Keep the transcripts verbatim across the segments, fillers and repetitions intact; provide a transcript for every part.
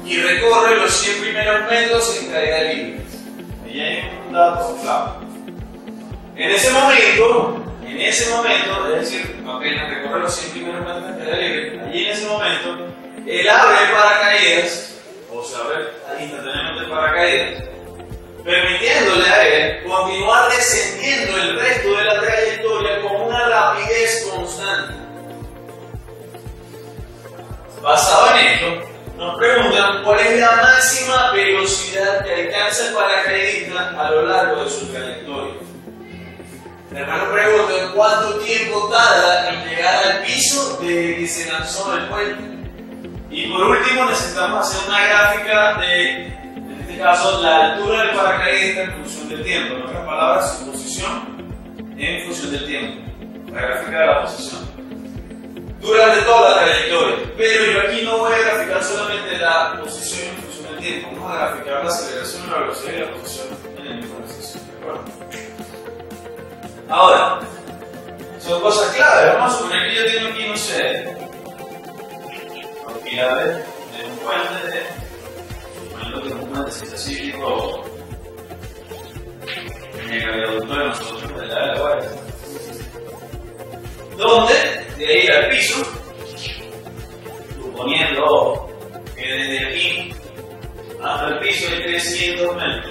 y recorre los cien primeros metros en caída libre. Ahí hay un dato clave. En ese momento, en ese momento, es decir, apenas recorre los cien primeros metros en caída libre, allí en ese momento, él abre el paracaídas, o se abre instantáneamente el paracaídas, permitiéndole a él continuar descendiendo el resto de la trayectoria con una rapidez constante. Basado en esto, nos preguntan cuál es la máxima velocidad que alcanza el paracaidista a lo largo de su trayectoria. Además nos preguntan cuánto tiempo tarda en llegar al piso desde que se lanzó del puente. Y por último necesitamos hacer una gráfica de, en este caso, la altura del paracaidista en función del tiempo. En otras palabras, su posición en función del tiempo. La gráfica de la posición durante toda la trayectoria. Pero yo aquí no voy a graficar solamente la posición en función del tiempo. Vamos a graficar la aceleración, la velocidad y la posición en el mismo ejercicio. ¿De acuerdo? Ahora, son cosas claves. Vamos a suponer que yo tengo aquí, no sé, propiedades de un puente de, suponiendo que es un puente ciclocíclico en el viaducto de nosotros de la de la donde de ir al piso, suponiendo que desde aquí hasta el piso hay trescientos metros.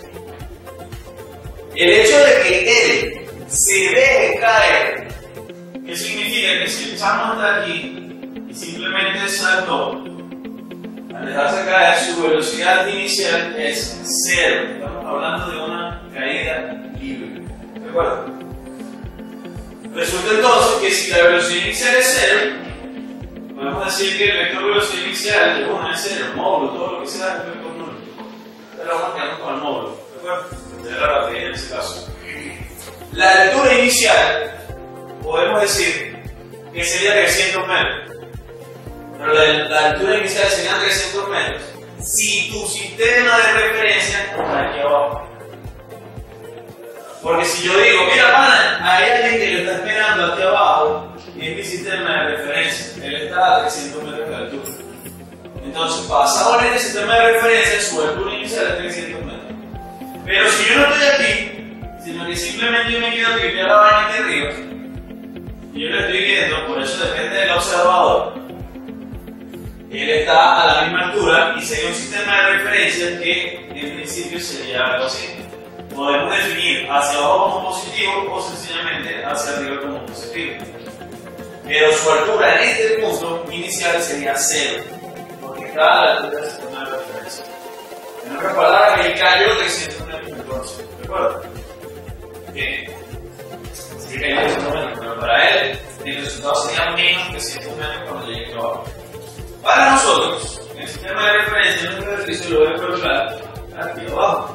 El hecho de que él se deje caer, ¿qué significa? Que si el chamo está aquí y simplemente saltó, al dejarse caer su velocidad inicial es cero. Estamos hablando de una caída libre. ¿De acuerdo? Resulta entonces que si la velocidad inicial es cero, podemos decir que el vector de velocidad inicial de uno es cero, el módulo, todo lo que sea es vector nulo. Ahora vamos a quedarnos con el módulo, ¿de acuerdo? De la rapidez en ese caso. La altura inicial, podemos decir que sería trescientos metros. Pero la, la altura inicial sería trescientos metros si tu sistema de referencia está aquí abajo. Porque si yo digo, mira, pana, hay alguien que lo está esperando aquí abajo y es mi sistema de referencia, él está a trescientos metros de altura. Entonces, basado en este sistema de referencia, su altura inicial es trescientos metros. Pero si yo no estoy aquí, sino que simplemente yo me quedo que vea la vaina aquí arriba, y yo lo estoy viendo, por eso depende del observador, él está a la misma altura y sería un sistema de referencia que en principio sería algo así. Podemos definir hacia abajo como positivo o sencillamente hacia arriba como positivo. Pero su altura en este punto inicial sería cero, porque está a la altura del sistema de referencia. En otras palabras, el cayó trescientos metros entonces, ¿de acuerdo? Bien. Así que cayó trescientos metros, pero para él el resultado sería menos que cientos metros cuando llegue aquí abajo. Para nosotros, el sistema de referencia, nuestro ejercicio lo voy a colocar aquí abajo.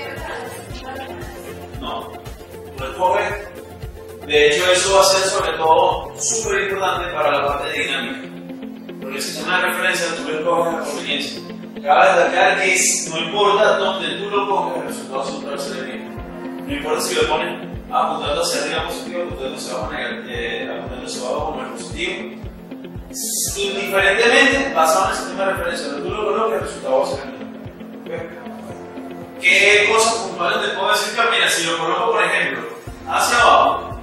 No, no escoge. De hecho, eso va a ser sobre todo súper importante para la parte dinámica, porque el sistema de referencia tú lo escoges a conveniencia. Cabe destacar que es, no importa dónde tú lo pongas, el resultado siempre va a ser el mismo. No importa si lo pones apuntando hacia arriba positivo, apuntando hacia abajo, eh, apuntando hacia abajo como el positivo. Indiferentemente, basado en el sistema de referencia, donde tú lo coloques, el resultado va a ser el mismo. ¿Okay? ¿Qué cosas puntuales te puedo decir? Que mira, si lo coloco, por ejemplo, hacia abajo,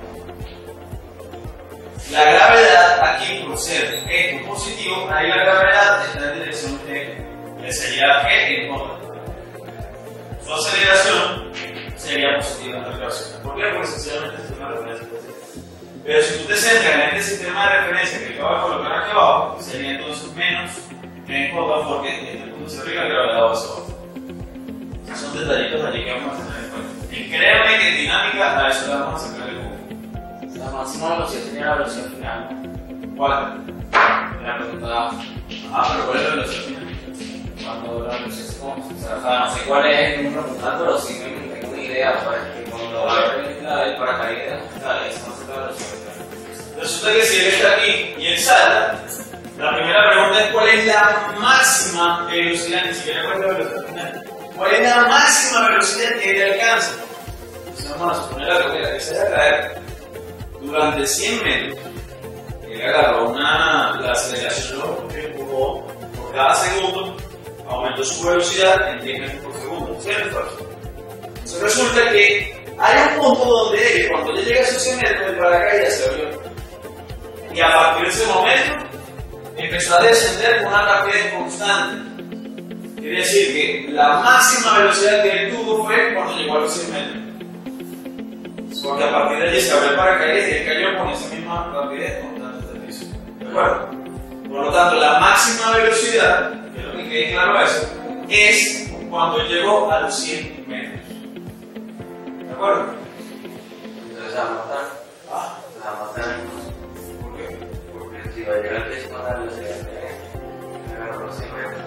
la gravedad aquí, por ser esto positivo, ahí la gravedad está en dirección G, que sería G en contra. Su aceleración sería positiva en tal caso. ¿Por qué? Porque sencillamente el sistema de referencia es positivo. Pero si tú te centras en este sistema de referencia que acabo de colocar aquí abajo, sería entonces menos G en contra, porque desde el punto hacia arriba la gravedad va hacia abajo. Son detallitos allí que vamos a tener en cuenta. Y créanme que en dinámica a eso le vamos a sacar el jugo. La máxima velocidad sería la velocidad final. ¿Cuál? La pregunta. Ah, pero ¿cuál es la velocidad final? Cuando la velocidad es como. O sea, no sé cuál es el número puntual, pero sí me tengo una idea. Pues, que cuando la el paracaídas, claro, eso no se la velocidad final. Resulta que si él está aquí y él salta, la primera pregunta es: ¿cuál es la máxima velocidad? Ni siquiera cuál es la velocidad final. ¿Cuál es la máxima velocidad que él alcanza? Entonces vamos a suponer la primera que se va a caer durante cien metros. Él agarró una, la aceleración que empujó por cada segundo aumentó su velocidad en diez metros por segundo. ¿Cierto? Entonces resulta que hay un punto donde él, cuando ya llega a esos cien metros, el paracaídas se abrió. Y a partir de ese momento empezó a descender con una rapidez constante. Quiere decir que la máxima velocidad que él tuvo fue cuando llegó a los cien metros. Porque a partir de allí se abrió el paracaídas y él cayó con esa misma rapidez constante hasta el piso. ¿De acuerdo? Por lo tanto, la máxima velocidad, que es lo que quede claro eso, es cuando llegó a los cien metros. ¿De acuerdo? Entonces va a matar. Ah, Va a matar. ¿por qué? Porque si va a llegar al piso con la velocidad que agarró los cien metros.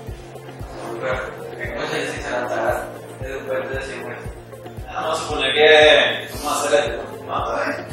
¿Cómo se dice saltar desde un puente de cien metros? Vamos a suponer que vamos a hacer esto. Vamos a ver.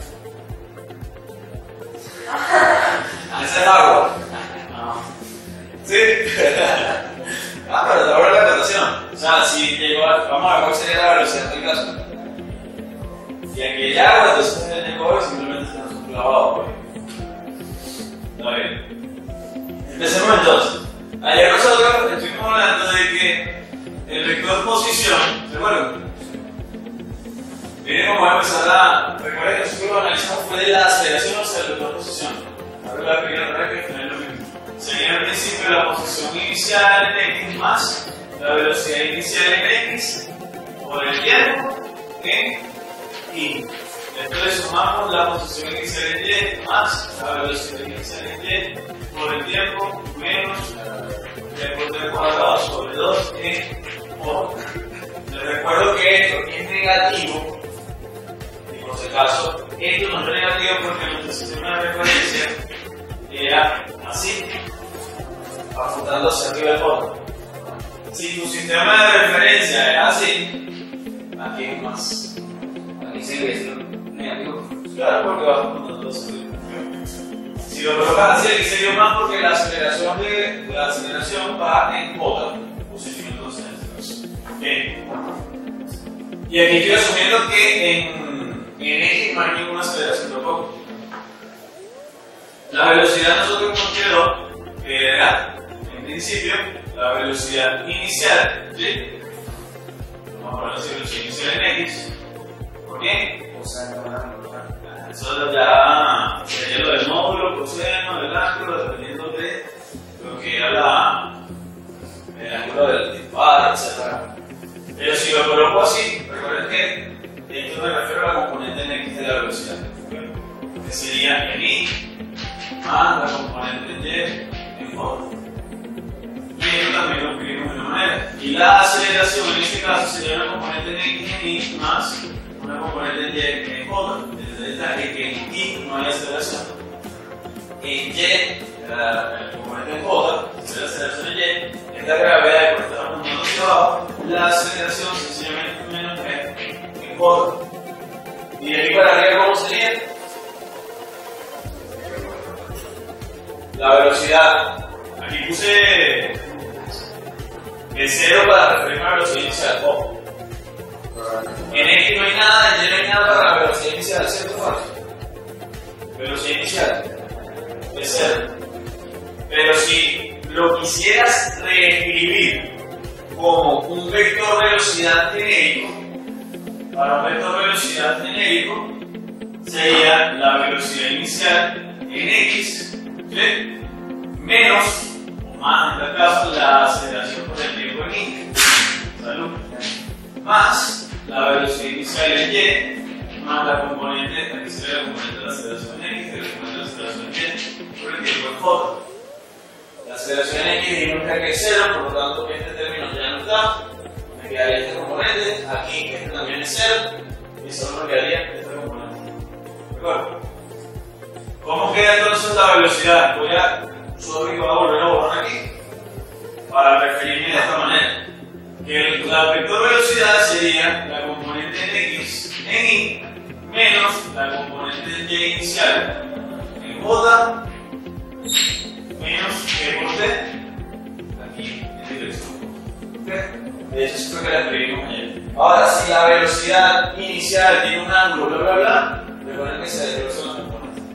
Ese es agua. No. Sí. Ah, pero te ahorra la natación. O sea, si llegó a, vamos a ver cuál sería la velocidad del caso. Y aquí hay agua, entonces él llegó y simplemente se nos clavado por ahí. Está bien. Empecemos entonces. Ayer nosotros estuvimos hablando de que el vector posición, ¿se acuerdan? Miren cómo va a empezar a. Recuerden que nosotros lo analizamos fue de la aceleración hacia el vector posición. Ahora la primera vez que al final es lo mismo. Sería al principio la posición inicial en X más la velocidad inicial en X por el tiempo en Y. Después le sumamos la posición inicial en Y más la velocidad inicial en Y por el tiempo menos el por cuadrado sobre dos en O. Les recuerdo que esto es negativo y por si acaso esto no es negativo porque nuestro sistema de referencia era así, apuntando hacia arriba del botón. Si tu sistema de referencia es así, aquí es más. Aquí sigue siendo negativo. Claro, porque vas apuntando hacia arriba. Si lo colocas así, aquí sería más porque la aceleración, de, la aceleración va en J, positivo entonces en este caso. Bien. Y aquí estoy asumiendo que en, en X no hay ninguna aceleración tampoco. La velocidad nosotros nos quedó que era, en principio, la velocidad inicial, ¿sí? Vamos a poner la velocidad inicial en X. ¿Por qué? O sea, no van a Eso ya sería lo del módulo, coseno, del ángulo, dependiendo de lo que era la, el ángulo del disparo, etcétera. Pero si lo coloco así, recuerden que esto me refiero a la componente en X de la velocidad, que sería en Y más la componente en Y en J. Y esto también lo escribimos de una manera. Y la aceleración en este caso sería una componente en X en Y más una componente en Y en J. Que en Y no hay aceleración. En Y, la, el componente en J, es la aceleración en Y, esta gravedad y por estar apuntando hacia abajo, la aceleración sencillamente menos que en J. Y de aquí para arriba, ¿cómo sería? La velocidad. Aquí puse el cero para referirme a la velocidad inicial. Ojo. En X no hay nada, en Y no hay nada para la velocidad inicial, ¿cierto? Fácil. Velocidad inicial es cero. Pero si lo quisieras reescribir como un vector velocidad genérico, para un vector velocidad genérico sería la velocidad inicial en X, ¿sí? Menos, o más en este caso, la aceleración por el tiempo en Y. Salud. Más la velocidad inicial en Y, más la componente, aquí sería la componente de la aceleración en X, que es la componente de la aceleración en Y, por el tiempo en J. La aceleración en X dijimos que es cero, por lo tanto este término ya no está, me quedaría este componente, aquí este también es cero, y solo me quedaría este componente. ¿De acuerdo? ¿Cómo queda entonces la velocidad? Voy a, solo voy a volver a borrar aquí, para referirme de esta manera. Que el, la vector velocidad sería la componente en X en Y menos la componente en Y inicial en J menos G por T aquí en dirección. ¿Okay? De hecho, esto que la escribimos ayer. Ahora, si la velocidad inicial tiene un ángulo, bla bla bla, recuerden que se desglosó las componentes.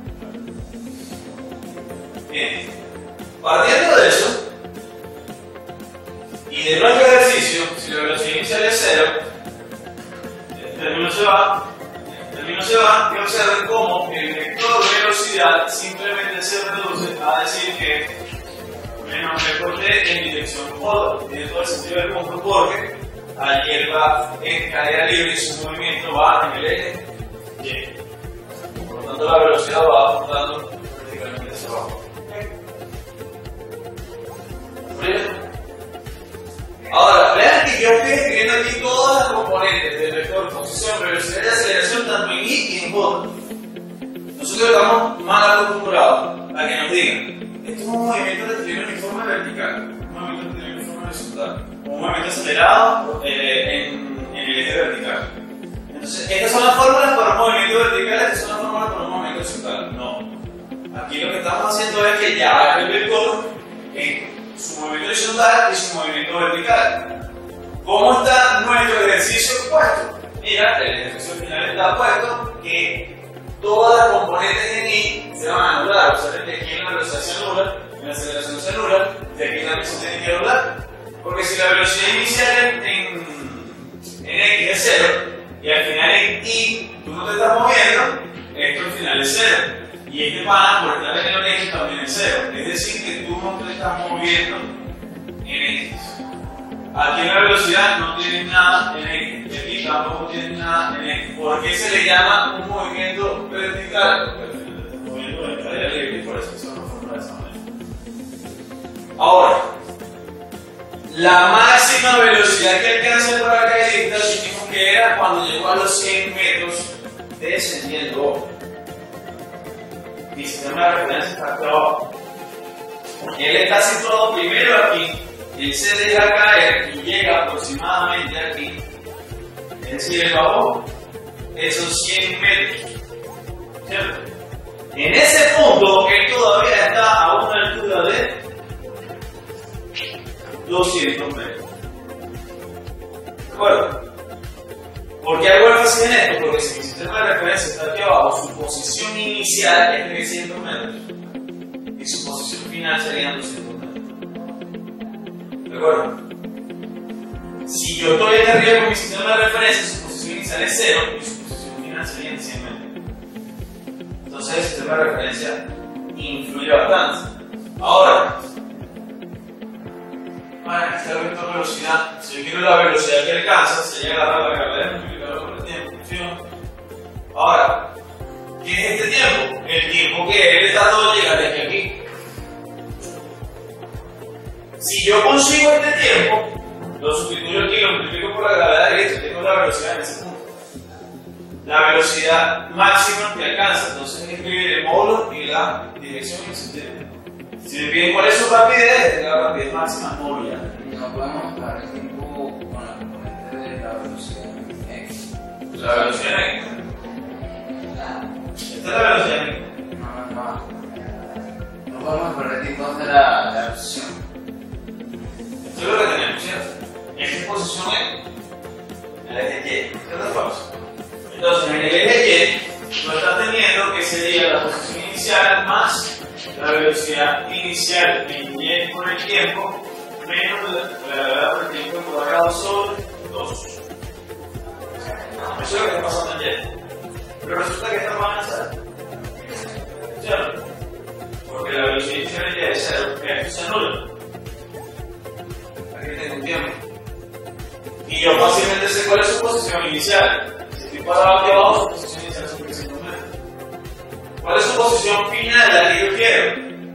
Bien, partiendo de eso, Y de nuestro ejercicio, si la velocidad inicial es cero, el término se va, el término se va, y observen cómo el vector de velocidad simplemente se reduce a decir que menos vector t en dirección j. Tiene todo el sentido del punto porque ayer va en caída libre y su movimiento va en el eje y. Por lo tanto, la velocidad va apuntando verticalmente hacia abajo. Ahora, vean que yo estoy escribiendo aquí todas las componentes del vector posición, velocidad y aceleración tanto en y y en j. Nosotros estamos mal acostumbrados a que nos digan, esto es un movimiento rectilíneo uniforme vertical, un movimiento rectilíneo uniforme horizontal, un movimiento acelerado eh, en, en el eje vertical. Entonces, estas son las fórmulas para un movimiento vertical, estas son las fórmulas para un movimiento horizontal. No. Aquí lo que estamos haciendo es que ya el vector en su movimiento horizontal y su movimiento vertical. ¿Cómo está nuestro ejercicio puesto? Mira, el ejercicio final está puesto que todas las componentes en y se van a anular. Observen que aquí en la velocidad se anula, en la aceleración se anula, y aquí también se tiene que anular. Porque si la velocidad inicial en, en, en x es cero y al final en y tú no te estás moviendo, esto al final es cero. Y este pana, por estar en el origen, también es cero. Es decir, que tú no te estás moviendo en X. Aquí en la velocidad no tienes nada en X. Y aquí tampoco tienes nada en X. ¿Por qué se le llama un movimiento vertical? Porque al final te estás moviendo en cadena libre y por eso se llama forma de esa manera. Ahora, la máxima velocidad que alcanza el paracaidista dijimos que era cuando llegó a los cien metros descendiendo. Mi sistema de referencia está aquí abajo. Él está situado primero aquí, él se deja caer y llega aproximadamente aquí. Es decir, él bajó esos cien metros. ¿Cierto? En ese punto, él todavía está a una altura de doscientos metros. ¿De acuerdo? ¿Por qué hago énfasis en esto? Porque si mi sistema de referencia está aquí abajo, su posición inicial es trescientos metros y su posición final serían doscientos metros. ¿De acuerdo? Si yo estoy aquí arriba con mi sistema de referencia, su posición inicial es cero y su posición final serían cien metros. Entonces el sistema de referencia influye bastante. Ahora, para aquí está el vector de velocidad. Si yo quiero la velocidad que alcanza, se llega a agarrar la gravedad multiplicada por el tiempo. ¿Sí? Ahora, ¿qué es este tiempo? El tiempo que él está todo llega desde aquí. Si yo consigo este tiempo, lo sustituyo aquí, lo multiplico por la gravedad derecha, tengo la velocidad en ese punto. La velocidad máxima que alcanza, entonces hay que escribir el módulo y la dirección y el sentido. Si me piden cuál es su rapidez, la rapidez máxima es móvil. No podemos parar el tiempo con la componente de la velocidad en X. La velocidad en X. Esta es la velocidad en X. No, no, no. No podemos parar el tiempo de la, la posición. Esto es lo que tenemos, ¿cierto? Esta posición es el eje Y. ¿Qué es falso? Entonces, en el eje Y, lo está teniendo que sería la posición inicial más la velocidad inicial en y por el tiempo menos la gravedad por el tiempo cuadrado sobre dos. Eso es lo que está pasando ayer. Pero resulta que esta van a ser cero. Porque la velocidad inicial ya es cero, que esto se anula. Aquí tengo un tiempo. Y yo fácilmente sé cuál es su posición inicial. Si estoy parado aquí abajo, su posición inicial es trescientos metros. ¿Cuál es su posición final, la que yo quiero?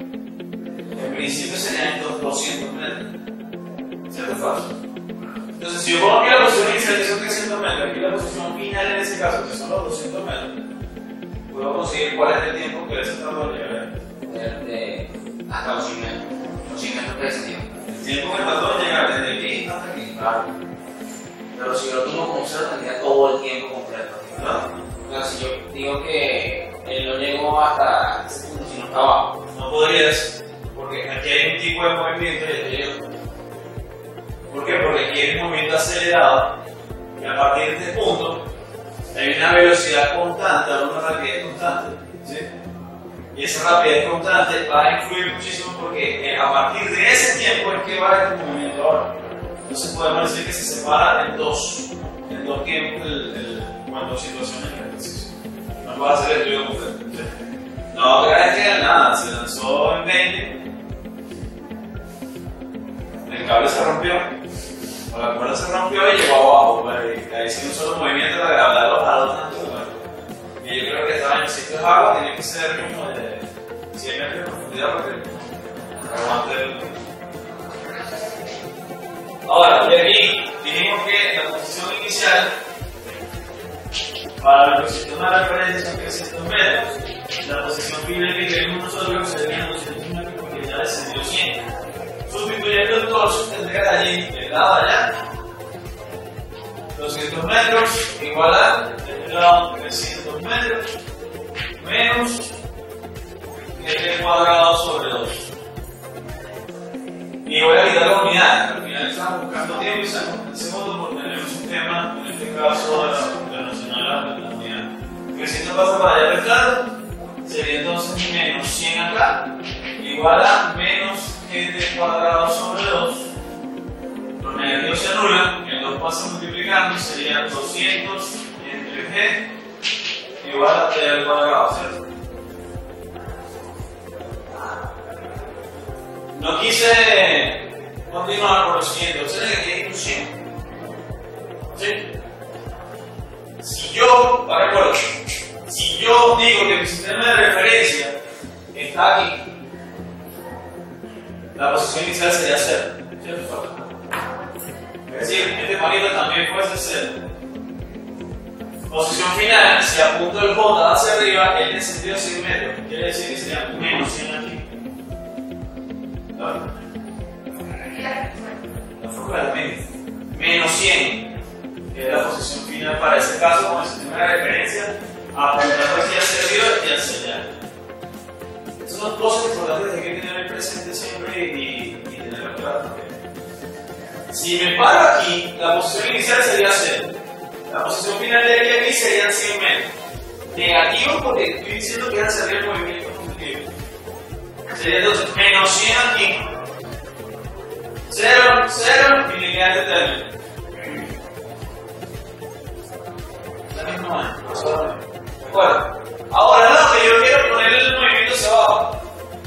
En principio serían estos doscientos metros. ¿Cierto o falso? Entonces, si yo pongo aquí la posición inicial que son trescientos metros, aquí la posición final en ese caso, que son los doscientos metros, puedo conseguir cuál es el tiempo que ese tardó en llegar. De hasta los cien metros. Los cien metros que es tiempo. El tiempo que tardó en llegar desde aquí hasta aquí. Claro. Pero si yo lo tomo como cero, tendría todo el tiempo completo. ¿No? O sea, si yo digo que él no llegó hasta ese punto, sino hasta abajo. No podrías, porque aquí hay un tipo de movimiento y aquí hay otro. ¿Por qué? Porque aquí hay un movimiento acelerado y a partir de este punto hay una velocidad constante, una rapidez constante. ¿Sí? Y esa rapidez constante va a influir muchísimo porque a partir de ese tiempo es que va a este movimiento ahora. Entonces podemos decir que se separa en dos, en dos tiempos el, el, cuando situaciones en el ejercicio. No puedo hacer el estudio completo. No creas que nada, se lanzó en veinte, el cable se rompió, o la cuerda se rompió y llegó abajo, pues, y ahí sí un solo movimiento de la gravedad lo jaló tanto. Pues. Y yo creo que estaba en sitios de agua, tiene que ser como de cien metros de profundidad porque aguante el. Ahora, de aquí dijimos que la posición inicial para el sistema de referencia son trescientos metros. La posición final que queremos nosotros sería doscientos metros porque ya descendió cien. Sustituyendo el torso tendría allí el lado allá doscientos metros igual a el lado trescientos metros menos este cuadrado sobre dos. Y voy a quitar la unidad. Al final estamos buscando tiempo y sacamos el segundo porque tenemos un tema, en este caso de la internacional de la unidad. Que si esto pasa para allá restado, sería entonces menos cien acá, igual a menos gt cuadrado sobre dos. Los negativos se anulan, el dos pasa multiplicando, sería doscientos entre g igual a t al cuadrado, ¿cierto? No quise continuar por lo siguiente, observen que aquí hay un cien. ¿Sí? Si yo, para recuerdo, si yo digo que mi sistema de referencia está aquí, la posición inicial sería cero. ¿Cierto? Es decir, este palito también fuese cero. Posición final, si apunto el J hacia arriba, el descendido cien metros, quiere decir que sería menos cien aquí. ¿Claro? La fórmula de menos. Menos cien, que es la posición final para ese caso con el sistema de referencia, apuntando hacia arriba y hacia allá. Estas son cosas importantes que hay que tener presente siempre y, y tenerlo claro también. Si me paro aquí, la posición inicial sería cero. La posición final de aquí a aquí serían cien metros. Negativo porque estoy diciendo que hacia arriba el movimiento positivo. Sería entonces menos cien aquí. cero, cero y lineal de término. La misma manera, no solamente. ¿De acuerdo? Ahora no, que yo quiero poner el movimiento hacia abajo.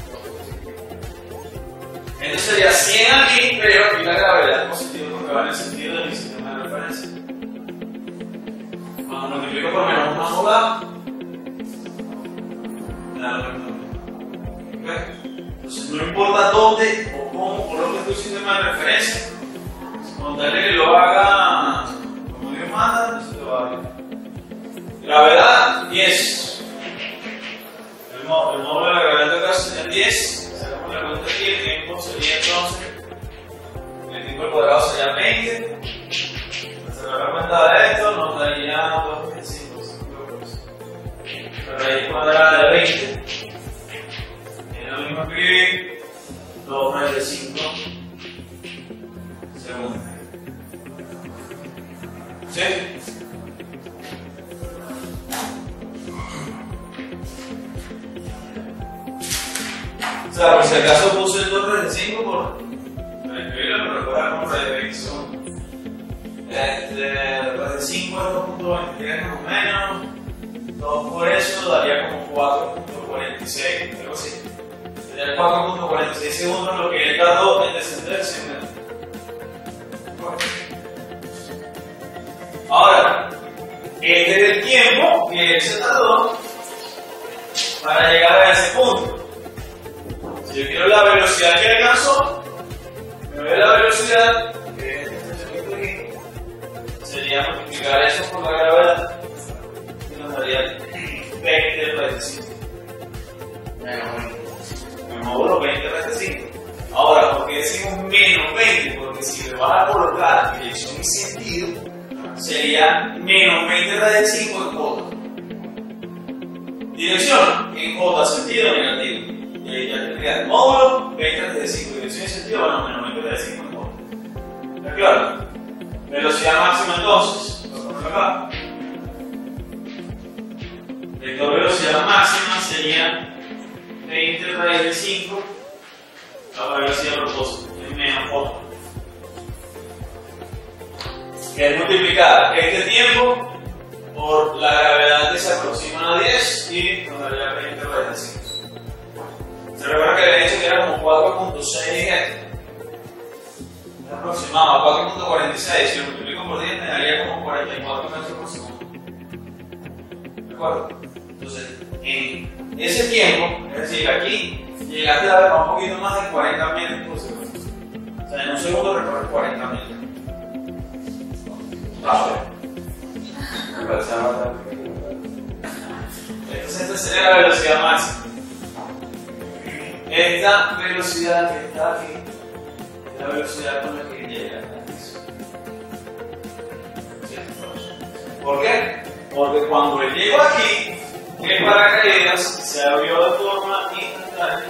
Entonces sería cien aquí, pero aquí la gravedad es positiva porque va en el sentido de mi sistema de referencia. Cuando multiplico por menos una mola, me da lo mismo. ¿Okay? Entonces no importa dónde o cómo coloque tu sistema de referencia, con tal de que lo haga como Dios manda, eso te va a bien. Gravedad diez. El módulo de la gravedad de acá sería diez. Sacamos la cuenta aquí, el tiempo sería entonces, el tiempo al cuadrado sería veinte. Sacar la cuenta de esto nos daría dos veinticinco. La raíz cuadrada de veinte es lo mismo que escribir dos treinta y cinco segundos. ¿Sí? O sea, por si acaso puse el dos treinta y cinco por para escribirlo, pero recuerda como raíz de veinte segundos. Este, treinta y cinco es dos punto veintitrés más o menos. dos por eso daría como cuatro punto cuarenta y seis, algo así. Sería cuatro punto cuarenta y seis segundos lo que él tardó en descender cien metros. Ahora, este es el tiempo que él se tardó para llegar a ese punto. Si yo quiero la velocidad que alcanzó, me voy a la velocidad, que es este aquí, sería multiplicar eso por la gravedad, y nos daría veinte treinta y cinco. Me módulo veinte treinta y cinco. Ahora, ¿por qué decimos menos veinte? Porque si me vas a colocar dirección y sentido, sería menos veinte treinta y cinco en J. Dirección en J, sentido negativo. Y ahí ya tendría el módulo veinte treinta y cinco. Dirección y sentido, bueno, menos veinte treinta y cinco en J. ¿Está claro? Velocidad máxima entonces, lo pongo acá. Vector velocidad máxima sería veinte treinta y cinco. La velocidad a propósito, es menos J. que es multiplicar este tiempo por la gravedad que se aproxima a diez y nos daría veinte raíz de cinco. Se recuerda que había dicho que era como cuatro punto seis aproximado a cuatro punto cuarenta y seis, si lo multiplico por diez me daría como cuarenta y cuatro metros por segundo. ¿De acuerdo? Entonces, en ese tiempo, es decir, aquí llegaste a ver un poquito más de cuarenta metros por segundo. O sea, en un segundo recorres cuarenta metros. Rápido. Entonces, esta sería la velocidad máxima. Esta velocidad que está aquí es la velocidad con la que llega a eso. ¿Por qué? Porque cuando él llegó aquí, el paracaídas se abrió de forma instantánea,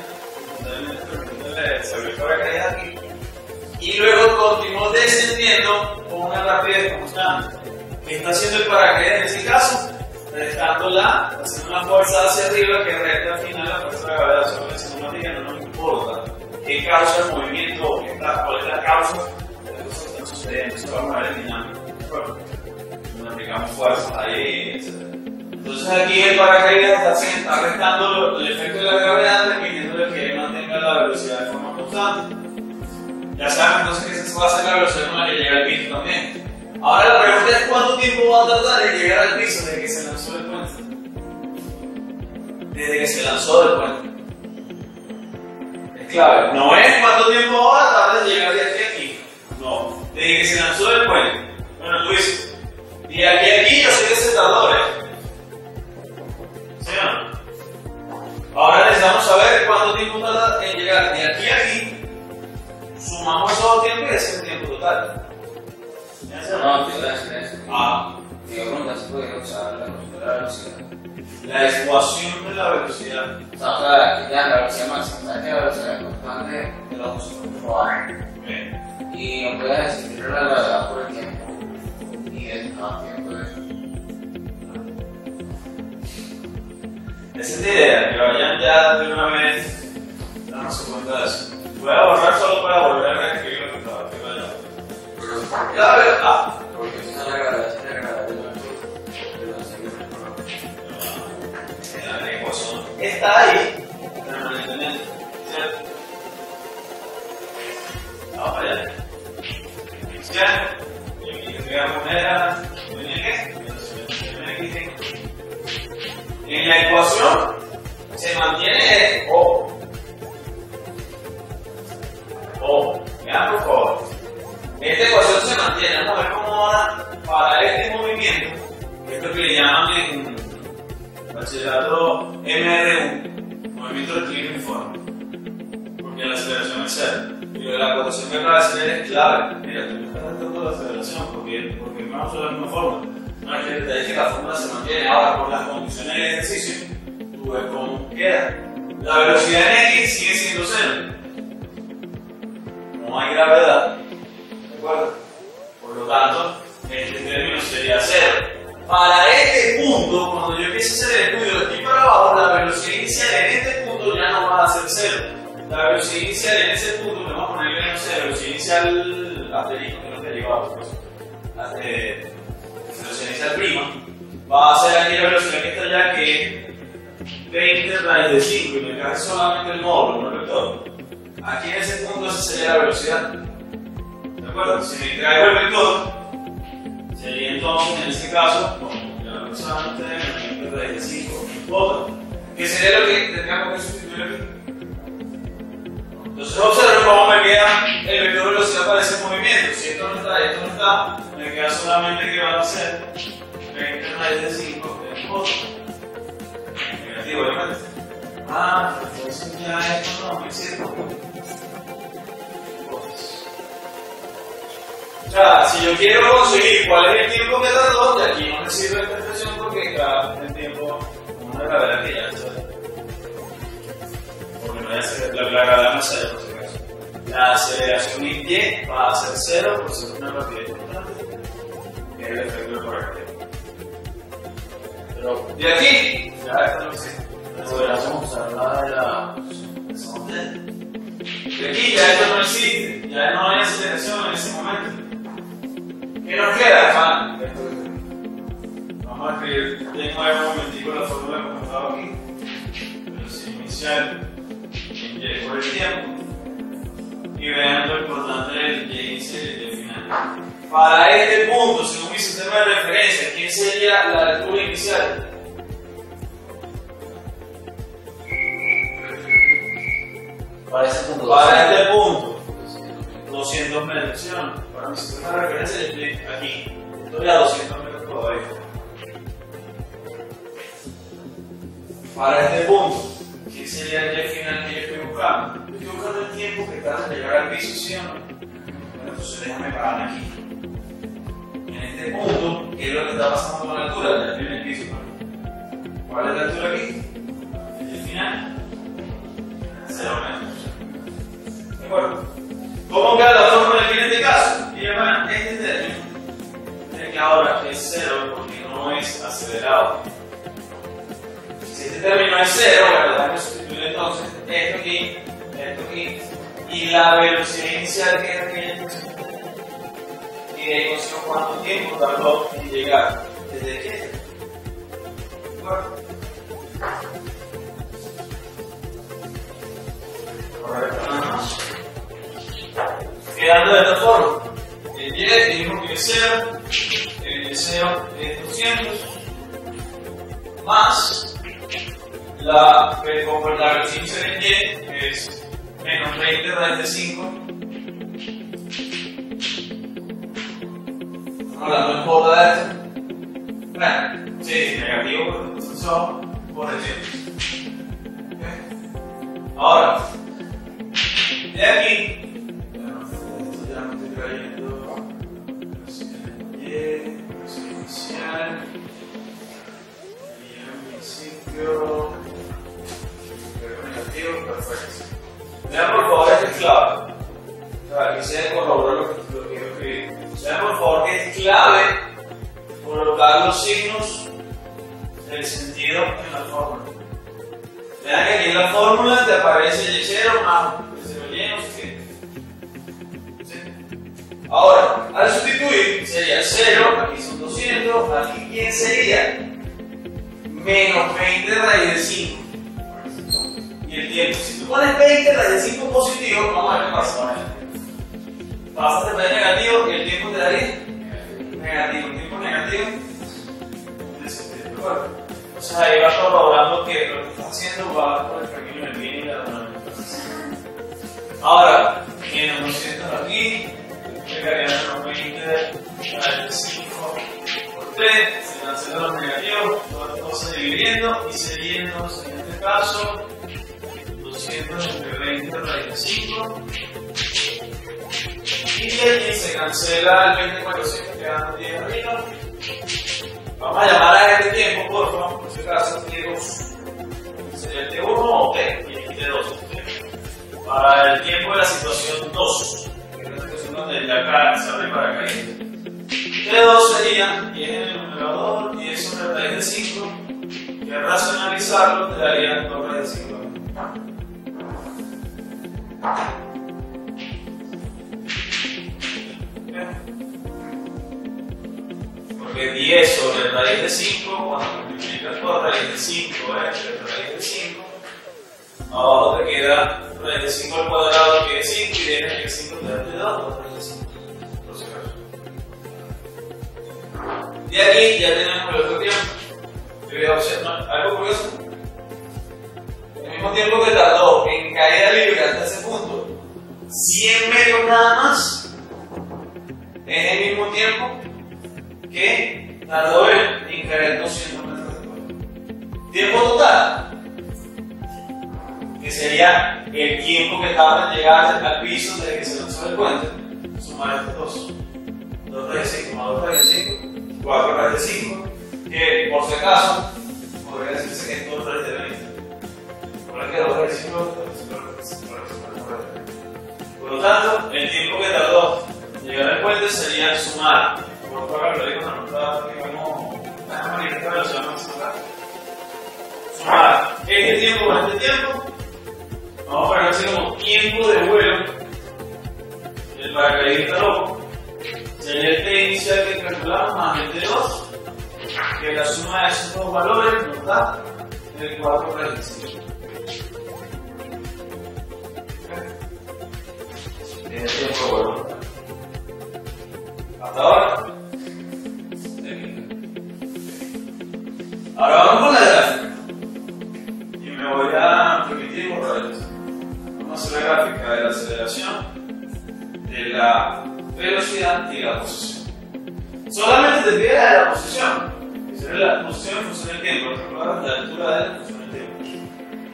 se abrió el paracaídas aquí, y luego continuó descendiendo con una rapidez constante. ¿Qué está haciendo el paracaídas en ese caso? Restándola, haciendo una fuerza hacia arriba que resta al final la fuerza de la gravedad sobre la cinemática. No nos importa qué causa el movimiento o cuál es la causa de las cosas que están sucediendo. Eso vamos a ver en dinámica. No aplicamos fuerzas ahí, etcétera. Entonces aquí el paracaídas está, está restando el efecto de la gravedad, permitiéndole que mantenga la velocidad de forma constante. Ya saben entonces que esa va a ser la velocidad con la que llega al piso también. Ahora la pregunta es cuánto tiempo va a tardar en llegar al piso desde que se lanzó del puente. Desde que se lanzó del puente. Es clave. No es cuánto tiempo va a tardar en llegar de aquí a aquí. No. Desde que se lanzó del puente. Bueno, tú dices, y de aquí a aquí yo sé que se tardó, ¿eh? ¿Sí o no? Ahora necesitamos saber cuánto tiempo tarda en llegar de aquí a aquí. Sumamos esos dos tiempos y ese es el tiempo total. No, te voy a decir eso. Ah. Digo, pregunta, ¿se puede usar la velocidad? La ecuación de la velocidad. O sea, claro, ya la velocidad máxima, ¿sabes qué? La velocidad constante de los fluidos. Okay. Y no puedes decir la gravedad por el tiempo. Y de cada tiempo de eso. Esa es la idea, que vayan ya de una vez dándose cuenta de eso. Voy a borrar solo para volver a reescribir lo que estaba aquí. La verdad. Porque si no la gravedad es la gravedad de la la ecuación está ahí, permanentemente, ¿cierto? Vamos para allá. ¿Cierto? Y aquí te voy a poner a en la ecuación se mantiene O. O. Vean por favor. Esta ecuación se mantiene. Vamos a ver cómo ahora para este movimiento, esto que le llaman en bachillerato M R U, movimiento rectilíneo uniforme, porque la aceleración es cero. Y lo de la ecuación que acaba de hacer es clave. Mira, tú me estás dando la aceleración porque, porque vamos a usar la misma fórmula. No es que te dije que la fórmula se mantiene. Ahora, por las condiciones del ejercicio, tú ves cómo queda. La velocidad en X sigue siendo cero. No hay gravedad. ¿De acuerdo? Por lo tanto, este término sería cero. Para este punto, cuando yo empiece a hacer el estudio de aquí para abajo, la velocidad inicial en este punto ya no va a ser cero. La velocidad inicial en ese punto, le vamos a poner que no sé, velocidad inicial asterisco, que no te lleva pues, eh, velocidad inicial prima, va a ser aquí la velocidad que está allá, que es veinte raíz de cinco, y me cae solamente el módulo, no el vector. Aquí en ese punto esa sería la velocidad. ¿De acuerdo? Si me traigo el vector, sería entonces en este caso, bueno, ya lo pensaban ustedes, veinte raíz de cinco, otra, que sería lo que tendríamos que sustituir aquí. Entonces observen cómo me queda el vector de velocidad para ese movimiento. Si esto no está y esto no está, me queda solamente que van a ser veinte raíz de cinco en otro. Negativo, obviamente. Ah, entonces ya esto no me sirve. O sea, si yo quiero conseguir cuál es el tiempo que tardó, de aquí no me sirve esta expresión porque está el tiempo con una gravedad que ya está. Porque no es la, la gravedad no es cero, por si acaso. La aceleración en Y va a ser cero por ser una rapidez constante, que es el efecto del paracaídas. Pero de aquí, ya esto no existe. Podríamos usar la de la. De aquí ya esto no existe, ya no hay aceleración en ese momento. ¿Qué nos queda? inicial en Y por el tiempo y vean lo importante del Y inicial y el Y final. Para este punto, según mi sistema de referencia, ¿quién sería la altura inicial? Para ese punto. Para este punto, doscientos metros, ¿sí o no? Para mi sistema de referencia, estoy aquí. Estoy a doscientos metros todavía. Para este punto, ¿qué sería el Y final que yo estoy buscando? Yo estoy buscando el tiempo que tarda en llegar al piso, ¿sí o no? Bueno, entonces déjame pararme aquí. En este punto, ¿qué es lo que está pasando con la altura? Ya estoy en el piso. ¿Cuál es la altura aquí? El Y final. cero metros. ¿De acuerdo? ¿Cómo queda la fórmula aquí en este caso? Y llaman este término. Es que ahora es cero porque no es acelerado. Si este término es cero, bueno, déjame sustituir entonces esto aquí, esto aquí, y la velocidad inicial que es aquella. Y de ahí consigo cuánto tiempo tardó en llegar. ¿Desde qué? ¿De acuerdo? Correcto, nada más. Quedando de esta forma. El Y dijimos que es cero, el Y cero es doscientos, más la, como la velocidad inicial en Y es menos veinte raíz de cinco. Estamos hablando en joda de esto. Bueno, sí, negativo, porque son positivos. ¿Okay? Ahora, de aquí, bueno, esto ya me estoy trayendo, Y, velocidad inicial, y al principio, negativo, perfecto. Vean por favor este es clave. O sea, aquí se debe corroborar lo que, lo que yo escribí. Vean por favor que es clave colocar los signos del sentido en la fórmula. Vean que aquí en la fórmula te aparece Y cero más cero Y, no sé qué. ¿Sí? Ahora, al sustituir sería cero, aquí son doscientos, aquí ¿quién sería? Menos veinte raíz de cinco. Y el tiempo, si tú pones veinte raíz de cinco positivo, vamos a ver qué pasa con él. Pasas de negativo y el tiempo te daría negativo. El tiempo negativo es el tiempo. Entonces ahí vas corroborando que lo que estás haciendo va por el camino del bien y la normalización. Ahora, tienes doscientos aquí, llegarían a los veinte raíz de cinco por tres, se cancelan los negativos, todas las cosas dividiendo y sería entonces en este caso doscientos entre veinte raíz de cinco. Y aquí se cancela el veinte cuatrocientos quedando diez arriba. Vamos a llamar a este tiempo, por favor, por si acaso, T dos. Sería el T uno o T, y aquí T dos. Para el tiempo de la situación dos, que es la situación donde ya acá se abre para caer. T dos sería diez en el numerador, diez sobre raíz de cinco, que al racionalizarlo te daría dos raíz de cinco. Porque diez sobre raíz de cinco, cuando multiplicas por raíz de cinco, ¿eh? Entre raíz de cinco, abajo te queda raíz de cinco al cuadrado, que es cinco, y tienes que cinco te da dos, raíz de cinco. Por si acaso. De aquí ya tenemos el otro tiempo. Te voy a observar algo curioso. El mismo tiempo que tardó en caída libre hasta ese punto, cien metros nada más, es el mismo tiempo que tardó en caer doscientos metros después. Tiempo total, que sería el tiempo que tarda en llegar al piso desde que se lanzó el puente, sumar estos dos. dos raíz de cinco más dos raíz de cinco, cuatro raíz de cinco, que por si acaso podría decirse que es dos raíz de veinte. Por aquí dos raíz de cinco, por lo tanto, el tiempo que tardó en llegar al puente sería sumar. Por favor, lo digo, no está, digamos, una manera de velocidad máxima. Sumar este tiempo con este tiempo. Vamos a poner así como tiempo de vuelo del paracaidista loco. Sería el T inicial que calculamos más el T dos, que la suma de esos dos valores nos da el cuatro raíz de cinco. es el tiempo de vuelo. Hasta ahora. Ahora vamos con la gráfica. Y me voy a permitir borrar esto. Vamos a hacer la gráfica de la aceleración, de la velocidad y la posición. Solamente te pide la de la posición. Que será la posición en función del tiempo. Recuerda la altura de la función del tiempo.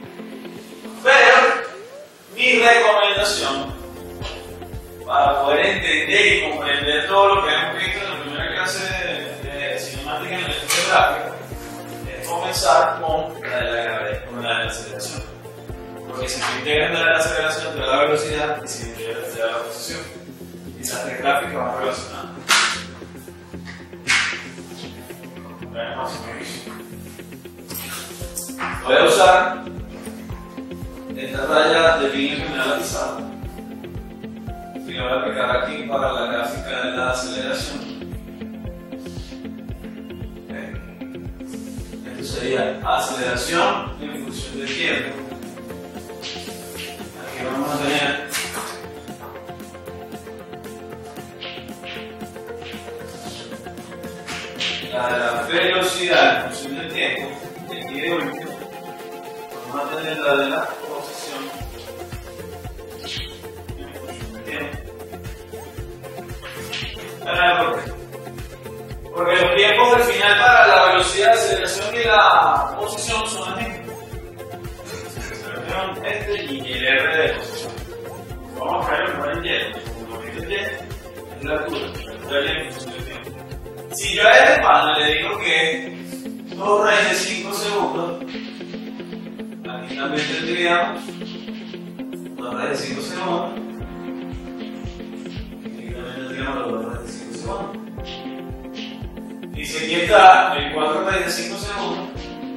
Pero mi recomendación para poder entender y comprender todo lo que hemos visto en la primera clase de, de cinemática en la lectura gráfica es comenzar con la de la gravedad, con la de la aceleración. Porque si se integran de la aceleración te da la velocidad y si se integran te da la posición. Y esas tres gráficas van relacionadas. Voy a usar esta raya de línea generalizada y la voy a aplicar aquí para la gráfica de la aceleración. Okay. Esto sería aceleración en función del tiempo. Aquí vamos a tener la de la velocidad en función del tiempo, de aquí de último, vamos a tener la de la posición en función del tiempo. ¿Por qué? Porque los tiempos del final para la velocidad, aceleración y la posición son las mismas. Aceleración, este y el R de posición. Vamos a poner el Y, como el Y es la altura, la altura en función del tiempo. Si yo a este pana le digo que dos raíz de cinco segundos, aquí también tendríamos dos raíz de cinco segundos, aquí también tendríamos dos raíz de cinco segundos. Y si aquí está el cuatro raíz de cinco segundos,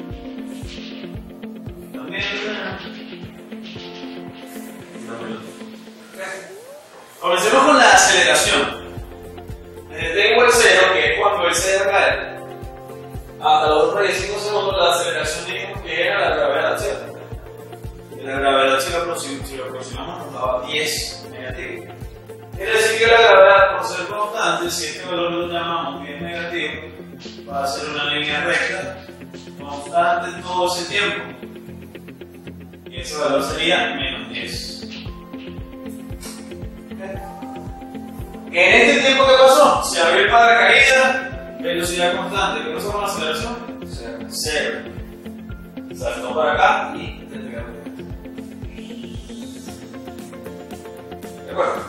también lo tenemos. Comencemos con la aceleración. Tengo el cero, que es cuando el se acerca hasta los dos raíz de cinco segundos, la aceleración dijimos que era la gravedad, ¿cierto? Y la gravedad, si lo aproximamos, si lo aproximamos nos daba diez negativo. Quiere decir que la gravedad, por ser constante, si este valor lo llamamos diez negativo, va a ser una línea recta constante todo ese tiempo. Y ese valor sería menos diez. En este tiempo que pasó, se abrió el paracaídas, velocidad constante. ¿Qué pasó con la aceleración? Cero. Cero. Saltó para acá y tendría que. ¿De acuerdo?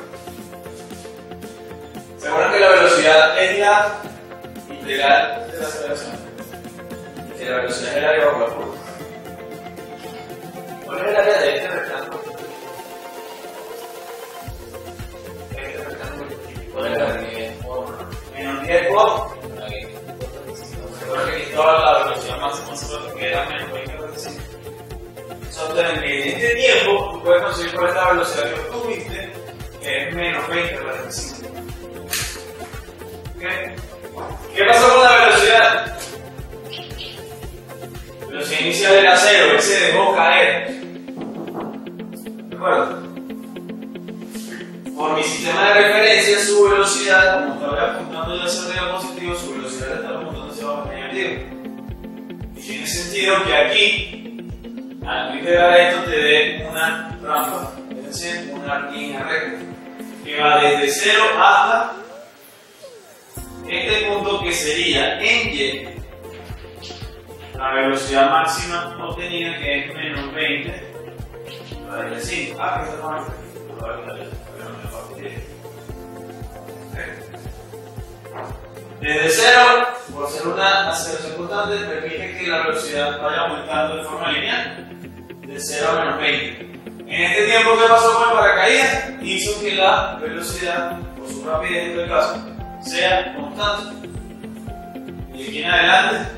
¿Se acuerdan que la velocidad es la integral de la aceleración? Que la velocidad es el área bajo la curva. ¿Cuál es el área de este rectángulo? Menos diez por recuerda que toda la velocidad máxima solo que era menos veinte por veinticinco. Entonces, en este tiempo, tú puedes conseguir por esta velocidad que obtuviste, que es menos veinte por veinticinco. ¿Okay? ¿Qué pasó con la velocidad? La velocidad inicial era cero, y se dejó caer. ¿De acuerdo? Por mi sistema de referencia, su velocidad, como estaba apuntando ya hacia arriba positivo, su velocidad está apuntando hacia abajo negativo. Y tiene sentido que aquí, al integrar esto, te dé una rampa, es decir, una línea recta, que va desde cero hasta este punto que sería en Y, la velocidad máxima obtenida, que es menos veinte, raíz de cinco. Ah, que está mal. Desde cero, por ser una aceleración constante, permite que la velocidad vaya aumentando de forma lineal, de cero a menos veinte. En este tiempo que pasó con el paracaídas, hizo que la velocidad, o su rapidez en este caso, sea constante. Y aquí en adelante,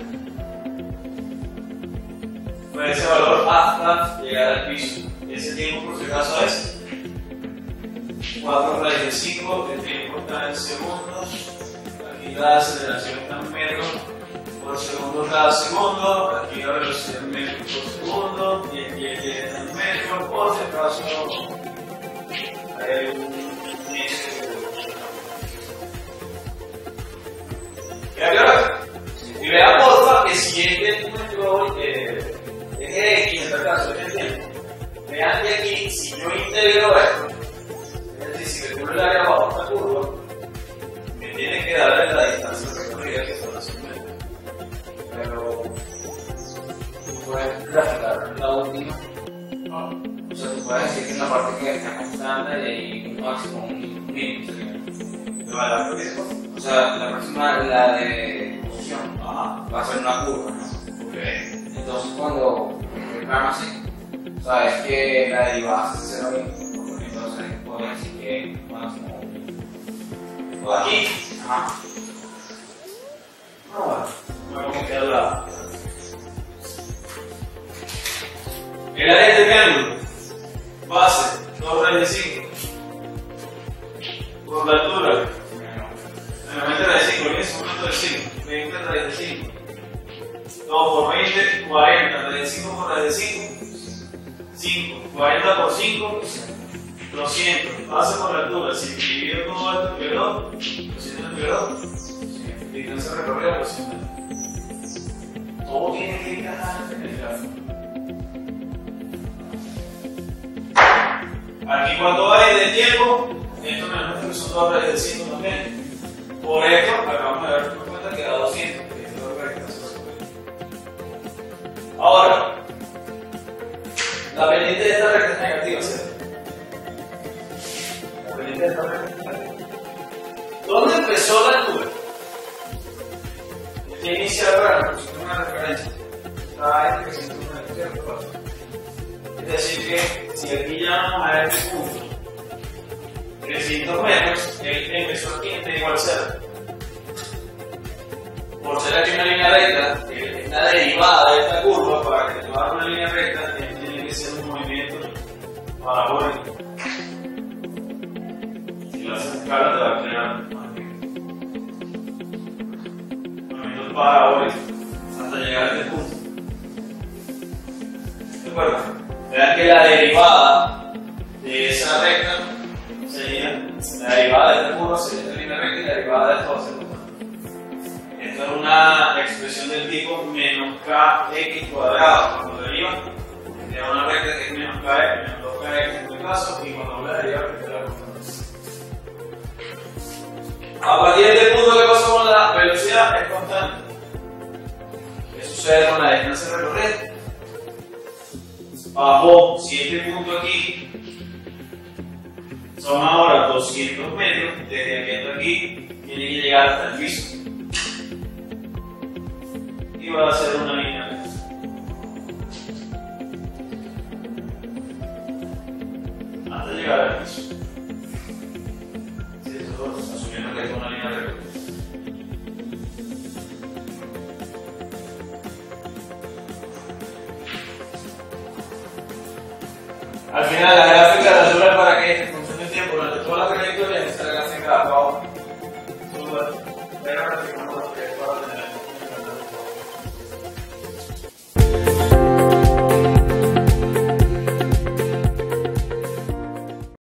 fue ese valor hasta llegar al piso. Ese tiempo, por si acaso, es cuatro raíz de cinco, el tiempo está en segundos. Aquí la aceleración está en metros por segundo cada segundo. Aquí la velocidad en metros por segundo. Y aquí está en metros por si acaso hay un ¿Queda claro? Y vea porfa que si este número eh, es X, en este caso es el tiempo, vean que aquí, si yo integro esto, es decir, si calculo el área bajo esta curva, me tiene que darle la distancia recorrida que son las cien metros. Pero tú puedes graficar la última. ¿No? O sea, tú puedes decir que en la parte que está constante y hay un máximo, un mínimo sería. ¿Me va a dar lo O sea, la próxima, la de posición, Ajá. va a ser una curva, ¿no? Ok. Entonces cuando el plano así, sabes que la derivada es cero mismo, entonces puedes decir que máximo O aquí. Ajá. Ah, bueno. Bueno, como queda la. El área de este triángulo, base, dos raíz de cinco. Por la altura, veinte raíz de cinco, en ese momento de cinco, veinte raíz de cinco. dos por veinte, cuarenta, raíz de cinco por raíz de cinco, cinco, cuarenta por cinco, doscientos, base por la altura, si dividido todo esto quedó, doscientos quedó, distancia recorrida doscientos. Todo tiene que encajar en el gráfico. Aquí cuando hay de tiempo, esto me demuestra que son dos raíces de cinco también. Por esto, acabamos de dar cuenta que da doscientos, que es lo que está sucediendo. Ahora, la pendiente de esta recta es negativa, ¿cierto? La pendiente de esta recta es negativa. ¿Dónde empezó la altura? ¿Qué inicia el plano? Pusiste una referencia. Está en trescientos metros, ¿cierto? Es decir que si aquí llamamos a este punto trescientos metros, él empezó aquí en T igual cero. Por ser aquí una línea recta, es la derivada de esta curva. Para que te haga una línea recta, tiene que ser un movimiento parabólico. Si lo haces escala, te va a crear un movimiento parabólico hasta llegar a este punto. ¿De acuerdo? Vean que la derivada de esa recta sería, la derivada de esta curva sería esta línea recta y la derivada de esto va a ser una. Esto es una expresión del tipo menos kx cuadrado. Cuando deriva, te da una recta que es menos kx, menos dos k x en este caso, y cuando la deriva, te da la constante. A partir de este punto, ¿qué pasa con la velocidad? Es constante. ¿Qué sucede con la distancia recorrida? Bajó, si este punto aquí son ahora doscientos metros, desde aquí hasta aquí tiene que llegar hasta el piso y va a ser una línea recta hasta llegar al piso. Sí, eso es asumiendo que es una línea recta. Al final, la gráfica de la altura para que funcione el tiempo durante toda la trayectoria es la gráfica de abajo. Pero gráfica no